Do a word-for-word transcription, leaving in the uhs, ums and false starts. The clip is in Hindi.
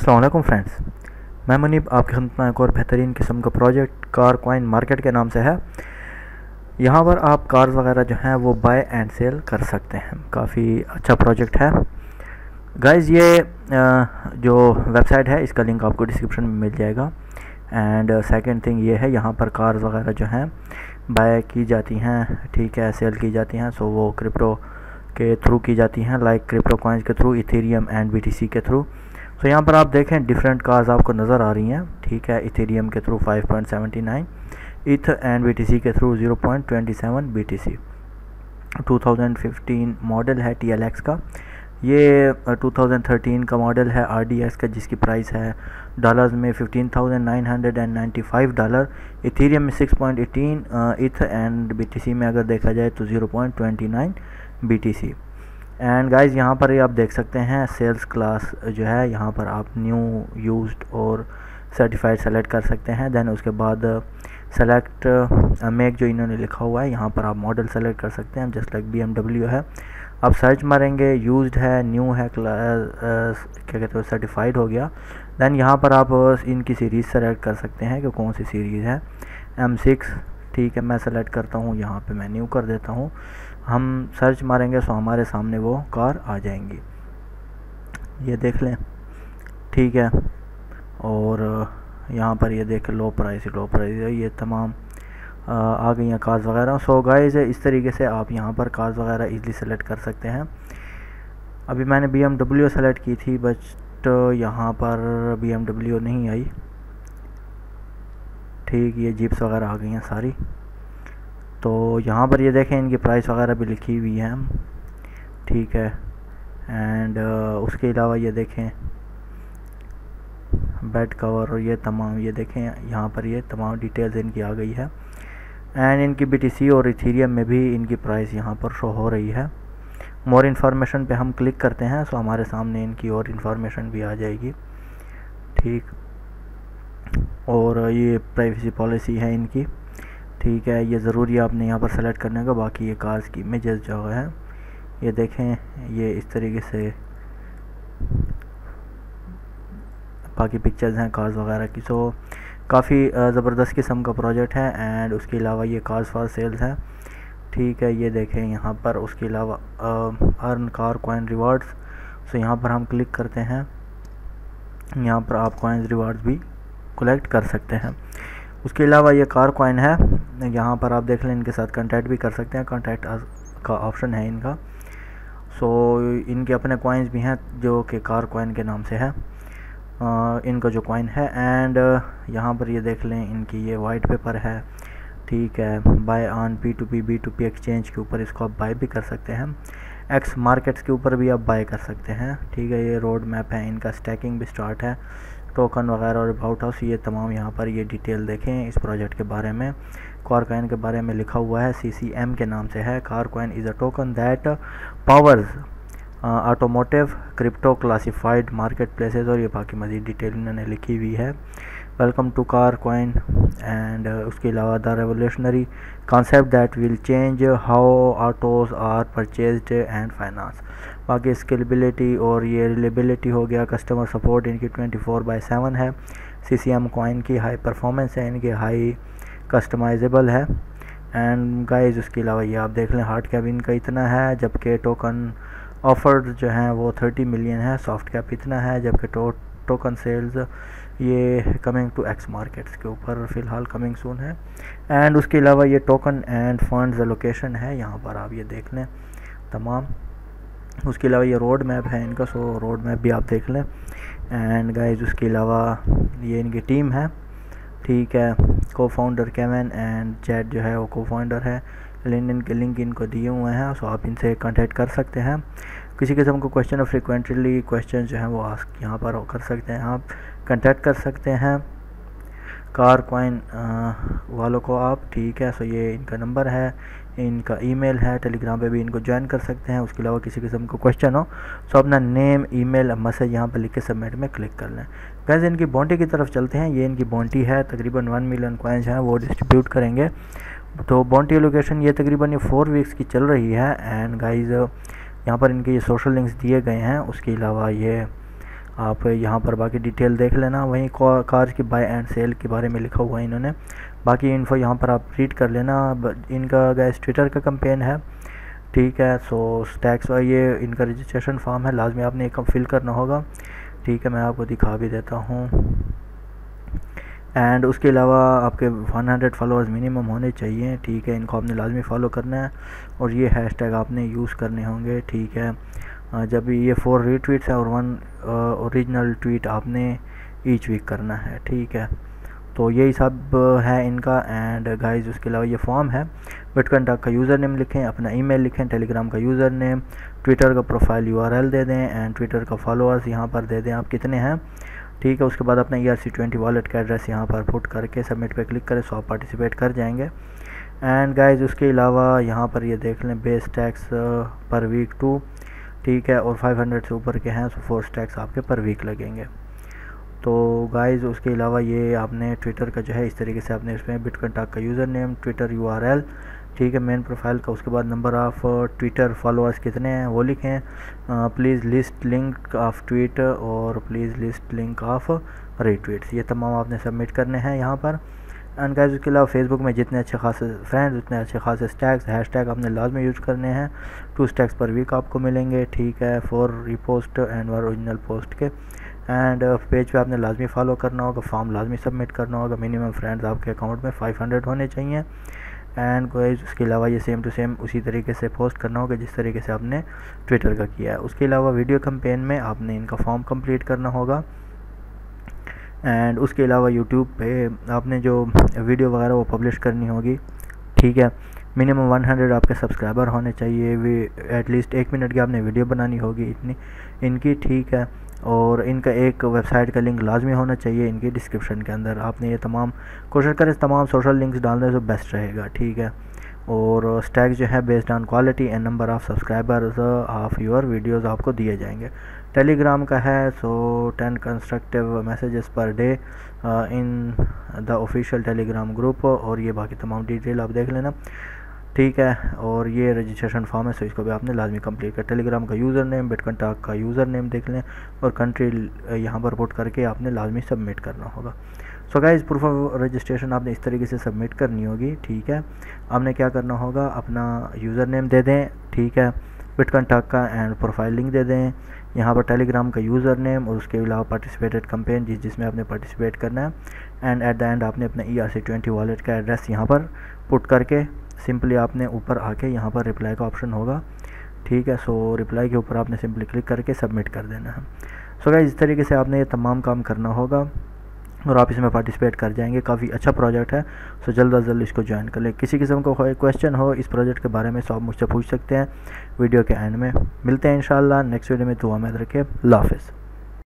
अस्सलाम वालेकुम फ्रेंड्स, मैं मुनीब आपकी खिदमत में एक और बेहतरीन किस्म का प्रोजेक्ट कार कॉइन मार्केट के नाम से है। यहाँ पर आप कार्स वगैरह जो हैं वो बाय एंड सेल कर सकते हैं। काफ़ी अच्छा प्रोजेक्ट है गाइज़। ये जो वेबसाइट है इसका लिंक आपको डिस्क्रिप्शन में मिल जाएगा। एंड सेकंड थिंग ये है, यहाँ पर कार्स वगैरह जो हैं बाय की जाती हैं, ठीक है, सेल की जाती हैं। सो वो क्रिप्टो के थ्रू की जाती हैं, लाइक क्रिप्टो कॉइन्स के थ्रू, इथेरियम एंड बीटीसी के थ्रू। तो यहाँ पर आप देखें डिफरेंट कार्स आपको नज़र आ रही हैं, ठीक है। इथेरियम के through five point seven nine, eth and BTC के through zero point two seven BTC. Two thousand fifteen model है टीएलएक्स का। ये टू थाउजेंड थर्टीन का मॉडल है आरडीएक्स का, जिसकी प्राइस है डॉलर्स में fifteen thousand nine hundred ninety five dollar. Ethereum में six point eighteen, eth and BTC में अगर देखा जाए तो zero point two nine BTC. And guys यहाँ पर ये आप देख सकते हैं सेल्स क्लास जो है, यहाँ पर आप न्यू, यूज्ड और सर्टिफाइड सेलेक्ट कर सकते हैं। देन उसके बाद सेलेक्ट मेक जो इन्होंने लिखा हुआ है, यहाँ पर आप मॉडल सेलेक्ट कर सकते हैं, जस्ट लाइक बीएमडब्ल्यू है। आप सर्च मारेंगे, यूज्ड है, न्यू है, क्या कहते हैं, सर्टिफाइड हो गया। देन यहाँ पर आप इनकी सीरीज़ सेलेक्ट कर सकते हैं कि कौन सी सीरीज़ है। एम सिक्स, ठीक है, मैं सेलेक्ट करता हूँ, यहाँ पे मैं न्यू कर देता हूँ। हम सर्च मारेंगे तो हमारे सामने वो कार आ जाएंगी, ये देख लें, ठीक है। और यहाँ पर ये देख लो प्राइस, लो प्राइस, ये तमाम आ, आ गई हैं कार्स वगैरह। सो गाइस इस तरीके से आप यहाँ पर कार्स वगैरह इजीली सेलेक्ट कर सकते हैं। अभी मैंने बीएमडब्ल्यू सेलेक्ट की थी, बट यहाँ पर बीएमडब्ल्यू नहीं आई, ठीक। ये जीप्स वगैरह आ गई हैं सारी। तो यहाँ पर ये देखें इनकी प्राइस वगैरह भी लिखी हुई है, ठीक है। एंड uh, उसके अलावा ये देखें बेड कवर और ये तमाम, ये देखें यहाँ पर ये तमाम डिटेल्स इनकी आ गई है। एंड इनकी बीटीसी और इथेरियम में भी इनकी प्राइस यहाँ पर शो हो रही है। मोर इन्फॉर्मेशन पे हम क्लिक करते हैं तो हमारे सामने इनकी और इन्फॉर्मेशन भी आ जाएगी, ठीक। और ये प्राइवेसी पॉलिसी है इनकी, ठीक है। ये ज़रूरी है आपने यहाँ पर सेलेक्ट करने का। बाकी ये कार्स की इमेजेस जो है ये देखें, ये इस तरीके से बाकी पिक्चर्स हैं कार्स वगैरह की। सो काफ़ी ज़बरदस्त किस्म का प्रोजेक्ट है। एंड उसके अलावा ये कार्स फॉर सेल्स है, ठीक है। ये देखें यहाँ पर उसके अलावा earn car coin rewards. So यहाँ पर हम क्लिक करते हैं, यहाँ पर आप कॉइन्स रिवार्ड्स भी कलेक्ट कर सकते हैं। उसके अलावा ये कार कॉइन है, यहाँ पर आप देख लें, इनके साथ कांटेक्ट भी कर सकते हैं, कांटेक्ट का ऑप्शन है इनका। सो इनके अपने कॉइन्स भी हैं जो कि कार कॉइन के नाम से है, आ, इनका जो कॉइन है। एंड यहाँ पर ये देख लें इनकी ये वाइट पेपर है, ठीक है। Buy on P to P B to P exchange के ऊपर इसको आप बाय भी कर सकते हैं, एक्स मार्केट्स के ऊपर भी आप बाय कर सकते हैं, ठीक है। ये रोड मैप है इनका, स्टैकिंग भी स्टार्ट है, टोकन वगैरह और अबाउट हाउस, ये तमाम यहाँ पर ये डिटेल देखें इस प्रोजेक्ट के बारे में। कार कॉइन के बारे में लिखा हुआ है, सीसीएम के नाम से है। Car coin is a token that powers automotive crypto classified market places, और ये बाकी मज़ीद डिटेल इन्होंने लिखी हुई है। Welcome to car coin. And उसके अलावा the revolutionary concept that will change how autos are purchased and finance. बाकी स्केलेबिलिटी और ये रिलेबिलिटी हो गया। कस्टमर सपोर्ट इनकी ट्वेंटी फोर बाई सेवन है। सीसीएम कॉइन की हाई परफॉर्मेंस है, इनके हाई कस्टमाइजेबल है। एंड गाइस उसके अलावा ये आप देख लें हार्ड कैप इनका इतना है, जबकि टोकन ऑफर्ड जो हैं वो थर्टी मिलियन है। सॉफ्ट कैप इतना है, जबकि टो टोकन सेल्स ये कमिंग टू एक्स मार्केट्स के ऊपर फ़िलहाल कमिंग सून है। एंड उसके अलावा ये टोकन एंड फंड्स एलोकेशन है, यहाँ पर आप ये देख लें तमाम। उसके अलावा ये रोड मैप है इनका, सो रोड मैप भी आप देख लें। एंड गाइस उसके अलावा ये इनकी टीम है, ठीक है। को फाउंडर केविन एंड चैट जो है वो को फाउंडर है। लिंक्डइन के लिंक इनको दिए हुए हैं, सो आप इनसे कांटेक्ट कर सकते हैं। किसी किस्म को क्वेश्चन और फ्रिक्वेंटली क्वेश्चन जो हैं वो आस्क यहाँ पर कर सकते हैं, आप कांटेक्ट कर सकते हैं कार कॉइन वालों को आप, ठीक है। सो ये इनका नंबर है, इनका ईमेल है, टेलीग्राम पे भी इनको ज्वाइन कर सकते हैं। उसके अलावा किसी किस्म को क्वेश्चन हो तो अपना नेम, ईमेल, मैसेज यहाँ पर लिख के सबमिट में क्लिक कर लें। गाइस इनकी बॉन्टी की तरफ चलते हैं। ये इनकी बॉन्टी है, तकरीबन वन मिलियन कॉइन्स हैं वो डिस्ट्रीब्यूट करेंगे। तो बॉन्टी लोकेशन ये तकरीबन ये फोर वीक्स की चल रही है। एंड गाइस यहाँ पर इनके ये सोशल लिंक्स दिए गए हैं। उसके अलावा ये आप यहाँ पर बाकी डिटेल देख लेना। वहीं कार्स की बाय एंड सेल के बारे में लिखा हुआ है इन्होंने, बाकी इन्फो यहाँ पर आप रीड कर लेना। इनका गैस ट्विटर का कैंपेन है, ठीक है। सो टैक्स ये इनका रजिस्ट्रेशन फॉर्म है, लाजमी आपने एक फिल करना होगा, ठीक है। मैं आपको दिखा भी देता हूँ। एंड उसके अलावा आपके सौ फॉलोअर्स मिनिमम होने चाहिए, ठीक है। इनको आपने लाजमी फॉलो करना है और ये हैशटैग आपने यूज़ करने होंगे, ठीक है। जब भी ये फोर रीट्वीट्स है और वन ओरिजिनल ट्वीट आपने ईच वीक करना है, ठीक है। तो यही सब है इनका। एंड गाइस उसके अलावा ये फॉर्म है, बिटकॉइन टॉक का यूज़र नेम लिखें, अपना ईमेल लिखें, टेलीग्राम का यूज़र नेम, ट्विटर का प्रोफाइल यूआरएल दे दें एंड ट्विटर का फॉलोअर्स यहाँ पर दे दें आप कितने हैं, ठीक है। उसके बाद अपना E R C twenty wallet का एड्रेस यहाँ पर पुट करके सबमिट पे क्लिक करें, सो आप पार्टिसिपेट कर जाएंगे। एंड गाइस उसके अलावा यहाँ पर ये देख लें base tax per week two, ठीक है, और फाइव हंड्रेड से ऊपर के हैं सो फोर टैक्स आपके पर वीक लगेंगे। तो गाइस उसके अलावा ये आपने ट्विटर का जो है इस तरीके से आपने इसमें बिटकॉइन टॉक का यूज़र नेम, ट्विटर यूआरएल, ठीक है, मेन प्रोफाइल का, उसके बाद नंबर ऑफ़ ट्विटर फॉलोअर्स कितने हैं वो लिखें, please list link of tweet और please list link of retweets, ये तमाम आपने सबमिट करने हैं यहाँ पर। एंड गाइस उसके अलावा फेसबुक में जितने अच्छे खासे फ्रेंड्स उतने अच्छे खासे स्टैग्स हैशटैग आपने लाजमी यूज़ करने हैं, टू स्टैग्स पर वीक आपको मिलेंगे, ठीक है, for repost and original post के। एंड पेज पे आपने लाजमी फॉलो करना होगा, फॉर्म लाजमी सबमिट करना होगा, मिनिमम फ्रेंड्स आपके अकाउंट में फाइव हंड्रेड होने चाहिए। एंड गाइस उसके अलावा ये सेम टू सेम उसी तरीके से पोस्ट करना होगा जिस तरीके से आपने ट्विटर का किया है। उसके अलावा वीडियो कैंपेन में आपने इनका फॉर्म कंप्लीट करना होगा। एंड उसके अलावा यूट्यूब पे आपने जो वीडियो वगैरह वो पब्लिश करनी होगी, ठीक है। मिनिमम वन हंड्रेड आपके सब्सक्राइबर होने चाहिए, वे एटलीस्ट एक मिनट की आपने वीडियो बनानी होगी इतनी इनकी, ठीक है। और इनका एक वेबसाइट का लिंक लाजमी होना चाहिए इनकी डिस्क्रिप्शन के अंदर। आपने ये तमाम कोशिश करें तमाम सोशल लिंक्स डालने से बेस्ट रहेगा, ठीक है। और स्टैग जो है based on quality and number of subscribers of your videos आपको दिए जाएंगे। टेलीग्राम का है so ten constructive messages per day in the official Telegram group, और ये बाकी तमाम डिटेल आप देख लेना, ठीक है। और ये रजिस्ट्रेशन फॉर्म है सो इसको भी आपने लाजमी कंप्लीट कर, टेलीग्राम का यूज़र नेम, बिटकॉइन टॉक का यूज़र नेम देख लें और कंट्री यहाँ पर पुट करके आपने लाजमी सबमिट करना होगा। So guys proof of registration आपने इस तरीके से सबमिट करनी होगी, ठीक है। आपने क्या करना होगा, अपना यूज़र नेम दे दें, ठीक है, बिटकॉइन टॉक का एंड प्रोफाइल लिंक दे दें, यहाँ पर टेलीग्राम का यूज़र नेम और उसके अलावा पार्टिसिपेटेड कैंपेन जिस जिसमें आपने पार्टिसिपेट करना है। एंड एट द एंड आपने अपना E R C twenty wallet का एड्रेस यहाँ पर पुट करके सिंपली आपने ऊपर आके यहाँ पर रिप्लाई का ऑप्शन होगा, ठीक है। सो रिप्लाई के ऊपर आपने सिंपली क्लिक करके सबमिट कर देना है। सो गाइस इस तरीके से आपने ये तमाम काम करना होगा और आप इसमें पार्टिसिपेट कर जाएंगे। काफ़ी अच्छा प्रोजेक्ट है, सो जल्द अज जल्द इसको ज्वाइन कर लें। किसी किस्म का कोई क्वेश्चन हो इस प्रोजेक्ट के बारे में तो आप मुझसे पूछ सकते हैं वीडियो के एंड में। मिलते हैं इंशाल्लाह नेक्स्ट वीडियो में, दुआ में रखें, अल्लाह हाफ़िज़।